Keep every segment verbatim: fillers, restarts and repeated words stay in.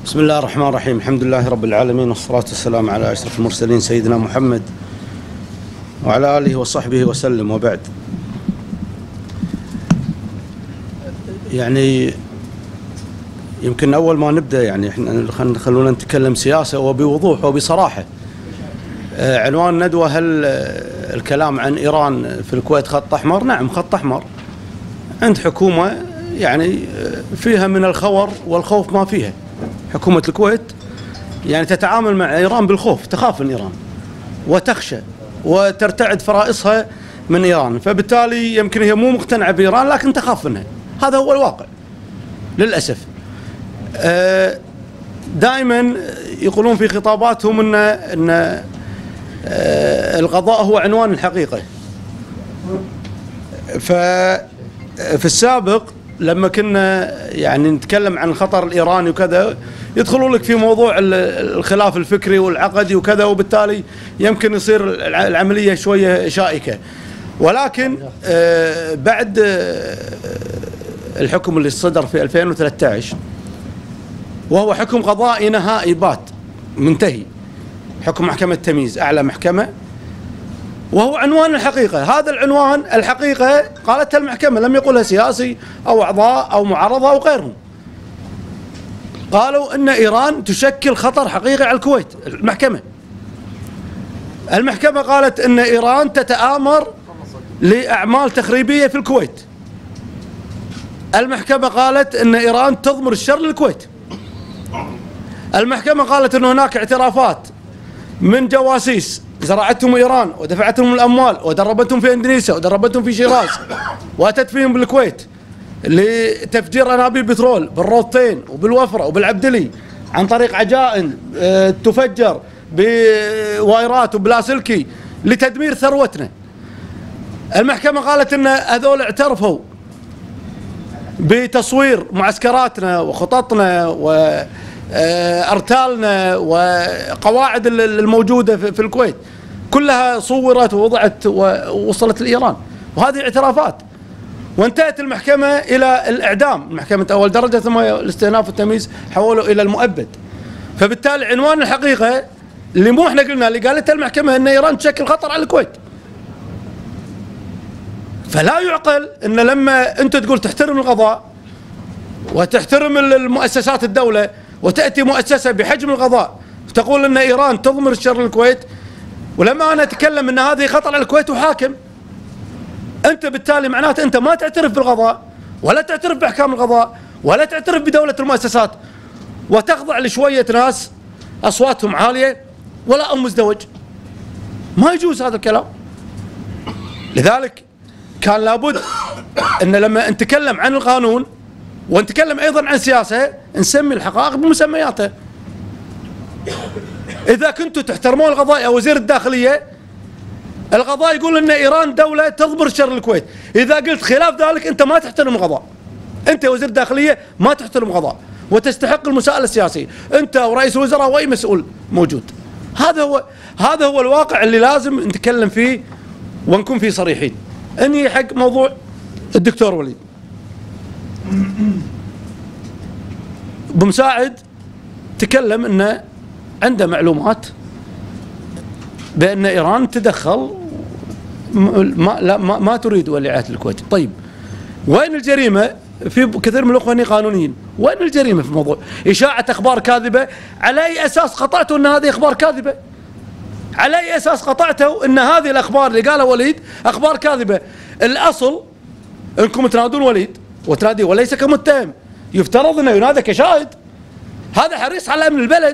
بسم الله الرحمن الرحيم. الحمد لله رب العالمين، والصلاة والسلام على أشرف المرسلين سيدنا محمد وعلى آله وصحبه وسلم، وبعد. يعني يمكن أول ما نبدأ يعني احنا خلونا نتكلم سياسة وبوضوح وبصراحة. عنوان الندوة: هل الكلام عن إيران في الكويت خط أحمر؟ نعم، خط أحمر عند حكومة يعني فيها من الخور والخوف ما فيها. حكومة الكويت يعني تتعامل مع إيران بالخوف، تخاف من إيران وتخشى وترتعد فرائصها من إيران، فبالتالي يمكن هي مو مقتنعة بإيران لكن تخاف منها. هذا هو الواقع للأسف. دائما يقولون في خطاباتهم أن أن القضاء هو عنوان الحقيقة. ففي السابق لما كنا يعني نتكلم عن الخطر الإيراني وكذا يدخلوا لك في موضوع الخلاف الفكري والعقدي وكذا، وبالتالي يمكن يصير العملية شوية شائكة. ولكن بعد الحكم اللي صدر في ألفين وثلاثة عشر، وهو حكم قضائي نهائي بات منتهي، حكم محكمة تمييز أعلى محكمة، وهو عنوان الحقيقة. هذا العنوان الحقيقة قالتها المحكمة، لم يقولها سياسي أو أعضاء أو معارضة أو غيرهم. قالوا أن إيران تشكل خطر حقيقي على الكويت. المحكمة المحكمة قالت أن إيران تتآمر لأعمال تخريبية في الكويت. المحكمة قالت أن إيران تضمر الشر للكويت. المحكمة قالت أن هناك اعترافات من جواسيس زرعتهم إيران ودفعتهم الأموال ودربتهم في إندونيسيا ودربتهم في شيراز وأتت فيهم بالكويت لتفجير أنابيب بترول بالروضتين وبالوفرة وبالعبدلي عن طريق عجائن تفجر بوايرات وبلاسلكي لتدمير ثروتنا. المحكمة قالت أن هذول اعترفوا بتصوير معسكراتنا وخططنا وأرتالنا وقواعد الموجودة في الكويت، كلها صورت ووضعت ووصلت لإيران، وهذه اعترافات. وانتهت المحكمة إلى الإعدام، محكمة أول درجة، ثم الاستئناف والتمييز حولوا إلى المؤبد. فبالتالي عنوان الحقيقة اللي مو احنا قلنا، اللي قالتها المحكمة أن إيران تشكل خطر على الكويت. فلا يعقل أن لما أنت تقول تحترم القضاء وتحترم المؤسسات الدولة، وتأتي مؤسسة بحجم القضاء تقول أن إيران تضمر الشر للكويت، ولما أنا أتكلم أن هذه خطر على الكويت وحاكم، أنت بالتالي معناته أنت ما تعترف بالقضاء ولا تعترف بأحكام القضاء ولا تعترف بدولة المؤسسات، وتخضع لشوية ناس أصواتهم عالية ولا أم مزدوج. ما يجوز هذا الكلام. لذلك كان لابد أن لما نتكلم عن القانون ونتكلم أيضا عن سياسة نسمي الحقائق بمسمياتها. إذا كنتوا تحترمون القضاء يا وزير الداخلية، القضاء يقول أن إيران دولة تضمر شر الكويت. إذا قلت خلاف ذلك أنت ما تحترم القضاء، أنت يا وزير الداخلية ما تحترم القضاء وتستحق المساءلة السياسية، أنت ورئيس الوزراء وأي مسؤول موجود. هذا هو هذا هو الواقع اللي لازم نتكلم فيه ونكون فيه صريحين. أني حق موضوع الدكتور وليد بمساعد تكلم أنه عنده معلومات بأن إيران تدخل ما لا ما, ما تريد ولايات الكويت. طيب وين الجريمة؟ في كثير من الأخوة قانونيين، وين الجريمة في الموضوع؟ إشاعة أخبار كاذبة، على أي أساس قطعتوا أن هذه أخبار كاذبة؟ على أي أساس قطعتوا أن هذه الأخبار اللي قالها وليد أخبار كاذبة؟ الأصل أنكم تنادون وليد وتناديه وليس كمتهم، يفترض أنه ينادى كشاهد. هذا حريص على أمن البلد،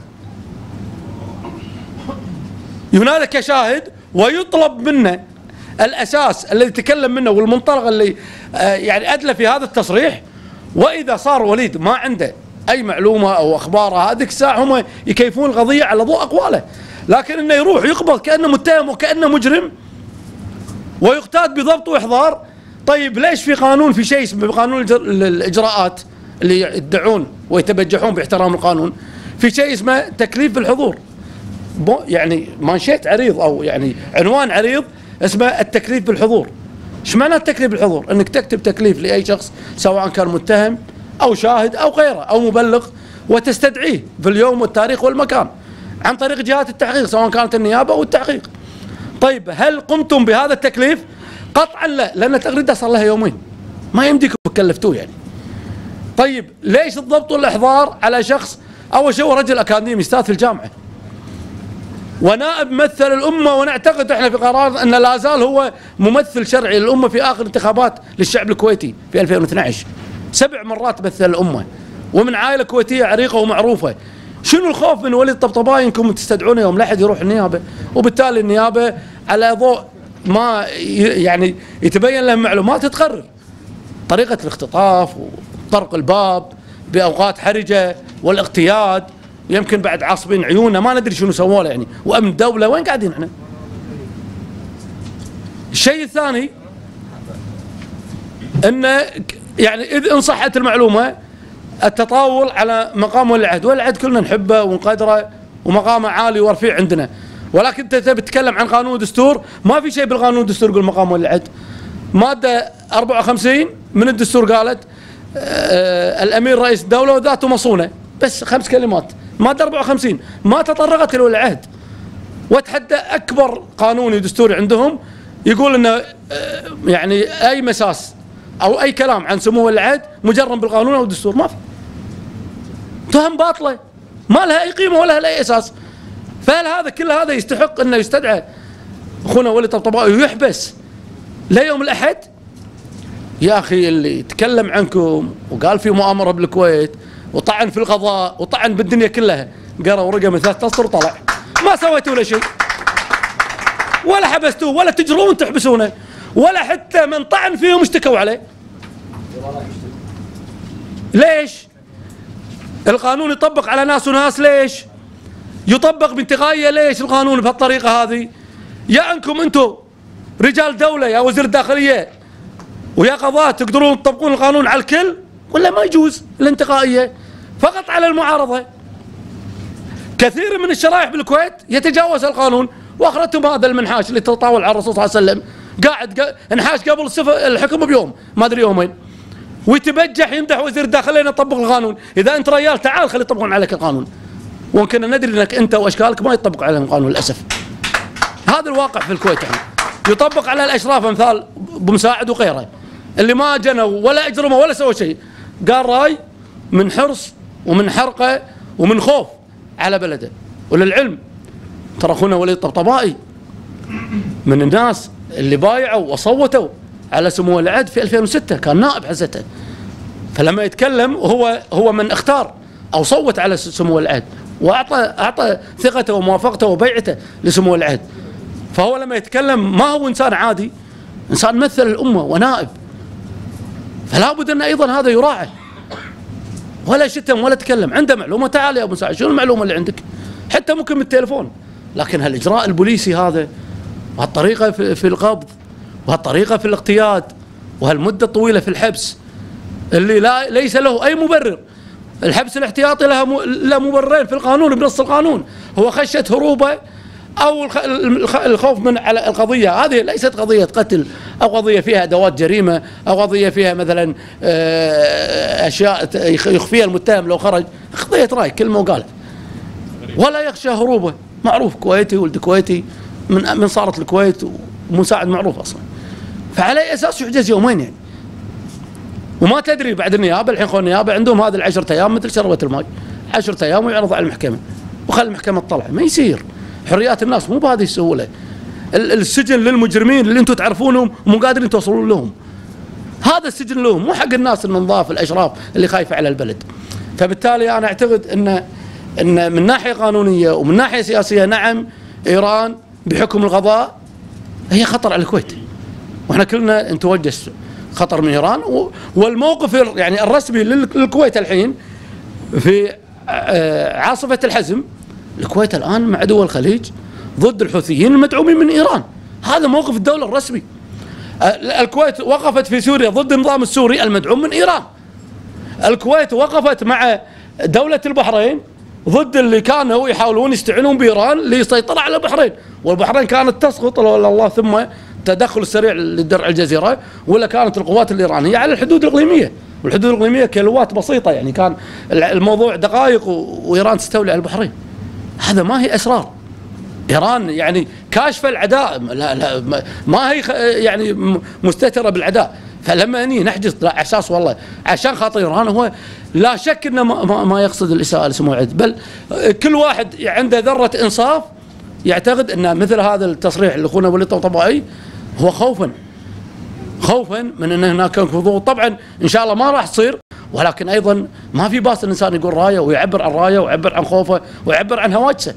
ينادى كشاهد ويطلب منه الأساس الذي تكلم منه والمنطلق اللي آه يعني أدلى في هذا التصريح. وإذا صار وليد ما عنده أي معلومة أو أخبار، هذيك الساعة هم يكيفون القضية على ضوء أقواله. لكن إنه يروح يقبض كأنه متهم وكأنه مجرم ويقتاد بضبط وإحضار. طيب ليش في قانون، في شيء اسمه قانون الإجراءات اللي يدعون ويتبجحون باحترام القانون، في شيء اسمه تكليف بالحضور، يعني مانشيت عريض أو يعني عنوان عريض اسمه التكليف بالحضور. ايش معنى التكليف بالحضور؟ انك تكتب تكليف لاي شخص سواء كان متهم او شاهد او غيره او مبلغ، وتستدعيه في اليوم والتاريخ والمكان عن طريق جهات التحقيق سواء كانت النيابة أو التحقيق. طيب هل قمتم بهذا التكليف؟ قطعا لا، لأن التغريدة صار لها يومين ما يمديكم كلفتوه يعني. طيب ليش الضبط والإحضار على شخص أول شيء هو رجل أكاديمي أستاذ في الجامعة ونائب ممثل الأمة، ونعتقد احنا في قرار أن لا زال هو ممثل شرعي للأمة في آخر انتخابات للشعب الكويتي في ألفين واثني عشر، سبع مرات مثل الأمة ومن عائلة كويتية عريقة ومعروفة. شنو الخوف من وليد الطبطبائي انكم تستدعونه يوم الاحد يروح النيابة؟ وبالتالي النيابة على ضوء ما يعني يتبين لهم معلومات تقرر طريقة الاختطاف وطرق الباب بأوقات حرجة والاغتياد، يمكن بعد عاصبين عيوننا ما ندري شنو سووا له يعني، وأمن الدولة وين قاعدين احنا؟ الشيء الثاني أن يعني إذ إن صحت المعلومة التطاول على مقام ولي العهد، ولي العهد كلنا نحبه ونقدره ومقامه عالي ورفيع عندنا، ولكن انت تبي تتكلم عن قانون ودستور، ما في شيء بالقانون والدستور يقول مقام ولي العهد. ماده أربعة وخمسين من الدستور قالت آه الامير رئيس الدوله وذاته مصونه، بس خمس كلمات. ماده أربعة وخمسين ما تطرقت لولي العهد، وتحدى اكبر قانوني ودستوري عندهم يقول انه آه يعني اي مساس او اي كلام عن سمو ولي العهد مجرم بالقانون او الدستور، ما في. تهم باطله ما لها اي قيمه ولا لها اي اساس. فهل هذا كل هذا يستحق انه يستدعى اخونا وليد الطبطبائي ويحبس ليوم الاحد؟ يا اخي اللي تكلم عنكم وقال في مؤامره بالكويت وطعن في القضاء وطعن بالدنيا كلها، قرا ورقه من ثلاث اسطر وطلع، ما سويتوا له شيء ولا حبستوه ولا تجرون تحبسونه ولا حتى من طعن فيهم اشتكوا عليه. ليش؟ القانون يطبق على ناس وناس، ليش؟ يطبق بانتقائية، ليش القانون بهالطريقة هذه؟ يا انكم انتم رجال دولة يا وزير الداخلية ويا قضاة تقدرون تطبقون القانون على الكل، ولا ما يجوز الانتقائية فقط على المعارضة. كثير من الشرائح بالكويت يتجاوز القانون، واخرتهم هذا المنحاش اللي تطاول على الرسول صلى الله عليه وسلم، قاعد انحاش قبل الحكم بيوم ما ادري يومين، ويتبجح يمدح وزير الداخلية انه يطبق القانون. اذا انت ريال تعال خلي يطبقون عليك القانون، وكنا ندري انك انت واشكالك ما يطبق عليهم القانون للاسف. هذا الواقع في الكويت يعني. يطبق على الاشراف امثال بمساعد وغيره اللي ما جنوا ولا اجرموا ولا سووا شيء، قال راي من حرص ومن حرقه ومن خوف على بلده. وللعلم ترى اخونا وليد الطبطبائي من الناس اللي بايعوا وصوتوا على سمو ولي العهد في ألفين وستة، كان نائب حزته، فلما يتكلم هو هو من اختار او صوت على سمو ولي العهد واعطى اعطى ثقته وموافقته وبيعته لسمو ولي العهد. فهو لما يتكلم ما هو انسان عادي، انسان مثل الامه ونائب، فلا بد ان ايضا هذا يراعى. ولا شتم ولا تكلم، عنده معلومه تعال يا ابو سعد شنو المعلومه اللي عندك؟ حتى ممكن من التليفون، لكن هالاجراء البوليسي هذا وهالطريقه في, في القبض وهالطريقه في الاقتياد وهالمده الطويله في الحبس اللي لا ليس له اي مبرر. الحبس الاحتياطي له له مبررين في القانون بنص القانون، هو خشيه هروبه او الخوف من على القضيه هذه، ليست قضيه قتل او قضيه فيها ادوات جريمه او قضيه فيها مثلا اشياء يخفيها المتهم لو خرج، قضيه راي كلمه وقالها، ولا يخشى هروبه، معروف كويتي ولد كويتي من من صارت الكويت ومساعد معروف اصلا. فعلى اي اساس يحجز يومين يعني؟ وما تدري بعد النيابه الحين اخوان النيابه عندهم هذه العشرة ايام مثل شربة الماء، عشرة ايام ويعرض على المحكمه وخلي المحكمه تطلع، ما يصير. حريات الناس مو بهذه السهوله. السجن للمجرمين اللي انتم تعرفونهم ومو قادرين توصلون لهم، هذا السجن لهم مو حق الناس النظاف الاشراف اللي خايفه على البلد. فبالتالي انا اعتقد ان ان من ناحيه قانونيه ومن ناحيه سياسيه نعم ايران بحكم القضاء هي خطر على الكويت، واحنا كلنا نتوجه خطر من ايران. والموقف يعني الرسمي للكويت الحين في عاصفه الحزم، الكويت الان مع دول الخليج ضد الحوثيين المدعومين من ايران، هذا موقف الدوله الرسمي. الكويت وقفت في سوريا ضد النظام السوري المدعوم من ايران. الكويت وقفت مع دوله البحرين ضد اللي كانوا يحاولون يستعينون بايران ليسيطروا على البحرين، والبحرين كانت تسقط لولا الله ثم التدخل السريع لدرع الجزيره، ولا كانت القوات الايرانيه على الحدود الاقليميه والحدود الاقليميه كيلوات بسيطه، يعني كان الموضوع دقائق وايران تستولي على البحرين. هذا ما هي اسرار ايران يعني كاشفه العداء، لا لا ما هي يعني مستتره بالعداء. فلما اني نحجز على اساس والله عشان خاطر ايران، هو لا شك انه ما, ما يقصد الاساءه لسمو العز، بل كل واحد عنده ذره انصاف يعتقد ان مثل هذا التصريح اللي اخونا وليد الطبطبائي هو خوفا خوفا من ان هناك ضغوط. طبعا ان شاء الله ما راح تصير، ولكن ايضا ما في باس الانسان يقول رايه ويعبر عن رايه ويعبر عن خوفه ويعبر عن هواجسه.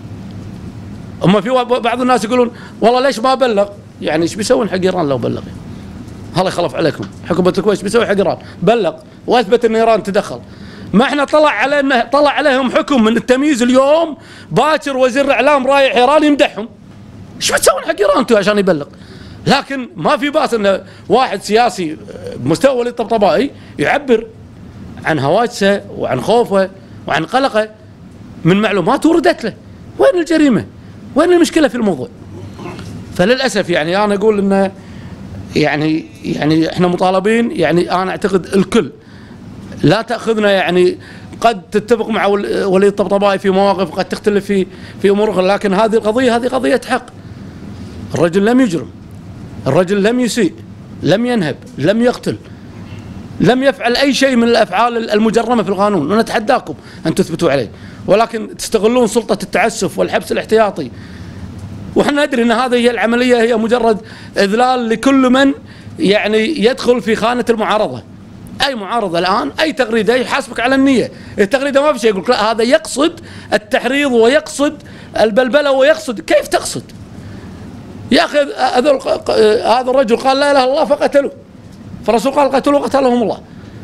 اما في بعض الناس يقولون والله ليش ما بلغ؟ يعني ايش بيسوون حق ايران لو بلغ؟ الله يخلف عليكم، حكومه الكويت بيسوي حق ايران؟ بلغ واثبت ان ايران تدخل. ما احنا طلع علينا طلع عليهم حكم من التمييز اليوم، باكر وزير الاعلام رايح ايران يمدحهم. ايش بتسوون حق ايران انتم عشان يبلغ؟ لكن ما في باس ان واحد سياسي بمستوى وليد الطبطبائي يعبر عن هواجسه وعن خوفه وعن قلقه من معلومات وردت له. وين الجريمه؟ وين المشكله في الموضوع؟ فللاسف يعني انا اقول انه يعني يعني احنا مطالبين، يعني انا اعتقد الكل لا تاخذنا، يعني قد تتفق مع وليد الطبطبائي في مواقف، قد تختلف في في امور اخرى، لكن هذه القضيه هذه قضيه حق. الرجل لم يجرم، الرجل لم يسيء، لم ينهب، لم يقتل، لم يفعل اي شيء من الافعال المجرمه في القانون، ونتحداكم ان تثبتوا عليه، ولكن تستغلون سلطه التعسف والحبس الاحتياطي. وحنا ندري ان هذه هي العمليه، هي مجرد اذلال لكل من يعني يدخل في خانه المعارضه. اي معارضه الان، اي تغريده يحاسبك على النيه، التغريده ما في شيء، يقول لك لا هذا يقصد التحريض ويقصد البلبله ويقصد. كيف تقصد؟ يا اخي هذول هذا الرجل قال لا اله الا الله فقتلوه، فالرسول قال قتلوه قتلهم الله.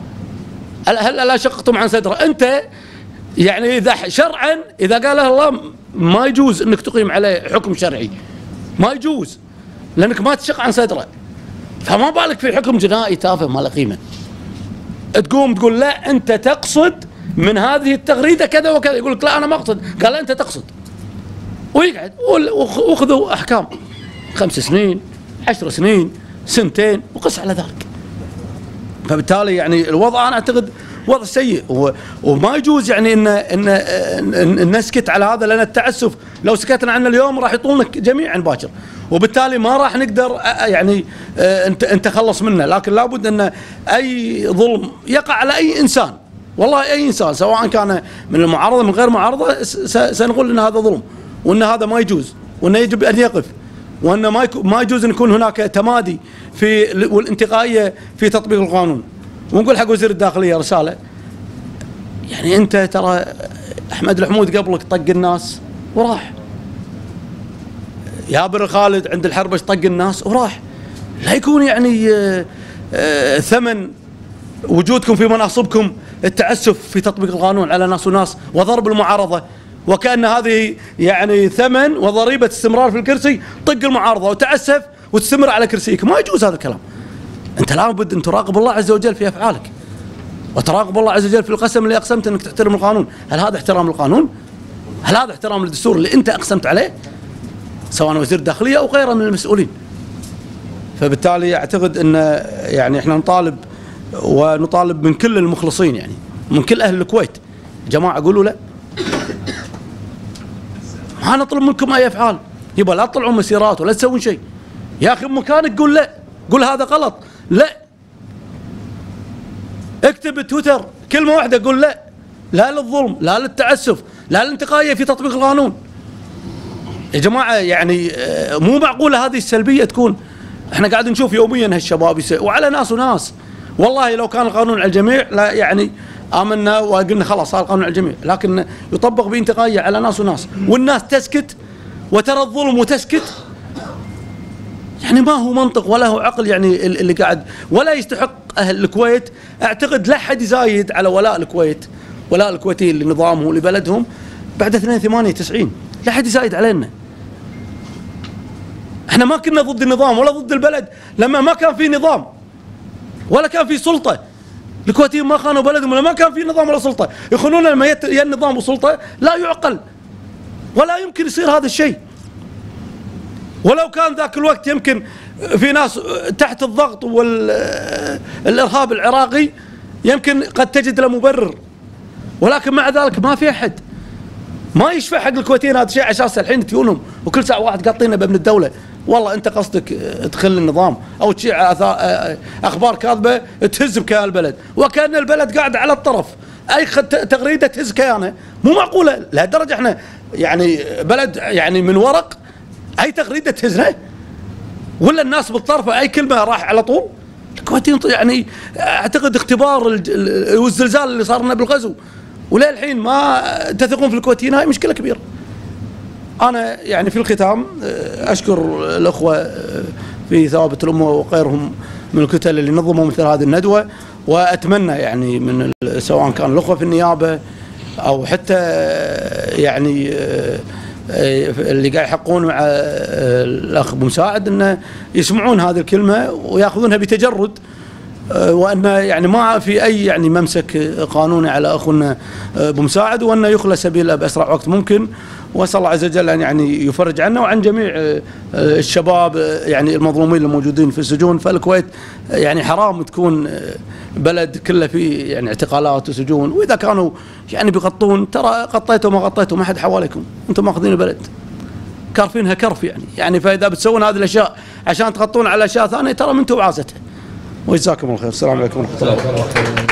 هل لا شققتم عن صدره؟ انت يعني اذا شرعا اذا قال الله ما يجوز انك تقيم عليه حكم شرعي، ما يجوز لانك ما تشق عن صدره، فما بالك في حكم جنائي تافه ما له قيمه. تقوم تقول لا انت تقصد من هذه التغريده كذا وكذا، يقول لك لا انا ما اقصد، قال لا انت تقصد، ويقعد وخذوا احكام خمس سنين، عشر سنين، سنتين، وقس على ذلك. فبالتالي يعني الوضع انا اعتقد وضع سيء، وما يجوز يعني ان ان, إن نسكت على هذا، لان التعسف لو سكتنا عنه اليوم راح يطولنا جميعا باكر، وبالتالي ما راح نقدر يعني انت نتخلص منه. لكن لابد ان اي ظلم يقع على اي انسان، والله اي انسان سواء كان من المعارضه من غير معارضه، سنقول ان هذا ظلم، وان هذا ما يجوز، وانه يجب ان يقف، وان ما ما يجوز ان يكون هناك تمادي في والانتقائيه في تطبيق القانون. ونقول حق وزير الداخليه رساله، يعني انت ترى احمد الحمود قبلك طق الناس وراح، يابر خالد عند الحربش طق الناس وراح، لا يكون يعني آآ آآ ثمن وجودكم في مناصبكم التعسف في تطبيق القانون على ناس وناس وضرب المعارضه، وكأن هذه يعني ثمن وضريبه استمرار في الكرسي، طق المعارضه وتعسف وتستمر على كرسيك. ما يجوز هذا الكلام. انت لابد ان تراقب الله عز وجل في افعالك، وتراقب الله عز وجل في القسم اللي اقسمت انك تحترم القانون. هل هذا احترام للقانون؟ هل هذا احترام للدستور اللي انت اقسمت عليه؟ سواء وزير الداخليه او غيره من المسؤولين. فبالتالي اعتقد ان يعني احنا نطالب ونطالب من كل المخلصين، يعني من كل اهل الكويت، جماعه قولوا لا، ما نطلب منكم اي افعال، يبقى لا تطلعون مسيرات ولا تسوون شيء. يا اخي بمكانك قول لا، قول هذا غلط، لا. اكتب تويتر كلمه واحده قول لا، لا للظلم، لا للتعسف، لا للانتقائيه في تطبيق القانون. يا جماعه يعني مو معقوله هذه السلبيه تكون. احنا قاعد نشوف يوميا هالشباب وعلى ناس وناس، والله لو كان القانون على الجميع لا يعني آمنا وقلنا خلاص صار القانون على الجميع، لكن يطبق بانتقائيه على ناس وناس، والناس تسكت وترى الظلم وتسكت. يعني ما هو منطق ولا هو عقل يعني اللي قاعد، ولا يستحق اهل الكويت. اعتقد لا حد يزايد على ولاء الكويت، ولاء الكويتيين لنظامهم ولبلدهم بعد اثنين وثمانين وتسعين، لا حد يزايد علينا. احنا ما كنا ضد النظام ولا ضد البلد لما ما كان في نظام ولا كان في سلطه. الكويتيين ما خانوا بلدهم ولا ما كان في نظام ولا سلطه، يخونون لما يا النظام والسلطه. لا يعقل ولا يمكن يصير هذا الشيء. ولو كان ذاك الوقت يمكن في ناس تحت الضغط والارهاب العراقي يمكن قد تجد له مبرر، ولكن مع ذلك ما في احد ما يشفع حق الكويتيين. هذا شيء على اساس الحين تجونهم وكل ساعه واحد قاطينه بابن الدوله. والله انت قصدك تخل النظام او تشيع اخبار كاذبه تهز بكيان البلد، وكان البلد قاعد على الطرف. اي تغريده تهز كيانه، مو معقوله لهالدرجه. احنا يعني بلد يعني من ورق، اي تغريده تهزنا ولا الناس بالطرفه اي كلمه راح على طول. الكويتيين يعني اعتقد اختبار والزلزال اللي صار لنا بالغزو وللحين ما تثقون في الكويتيين، هاي مشكله كبيره. انا يعني في الختام اشكر الاخوه في ثوابت الامه وغيرهم من الكتل اللي نظموا مثل هذه الندوه، واتمنى يعني من سواء كان الاخوه في النيابه او حتى يعني اللي قاعد يحقون مع الاخ ابو مساعد انه يسمعون هذه الكلمه وياخذونها بتجرد، وأن يعني ما في أي يعني ممسك قانوني على أخونا أبو مساعد، وأنه يخلى سبيله بأسرع وقت ممكن. وأسأل الله عز وجل أن يعني يفرج عنا وعن جميع الشباب يعني المظلومين الموجودين في السجون. فالكويت يعني حرام تكون بلد كله فيه يعني اعتقالات وسجون، وإذا كانوا يعني بيغطون ترى غطيتوا ما غطيتوا ما حد حواليكم، أنتم ماخذين البلد كارفينها كرف يعني يعني فإذا بتسوون هذه الأشياء عشان تغطون على أشياء ثانية ترى من انتم وعازتها. وجزاكم الله خير. السلام عليكم ورحمة الله وبركاته.